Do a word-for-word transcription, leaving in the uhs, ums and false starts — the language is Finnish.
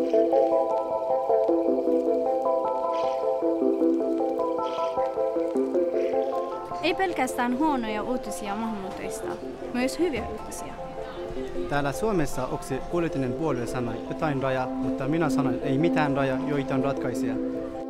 Ei pelkästään huonoja uutisia maahanmuuttajista, myös hyviä uutisia. Täällä Suomessa yksi poliittinen puolue sanoi jotain rajaa, mutta minä sanoin, ei mitään rajaa, joita on ratkaisija.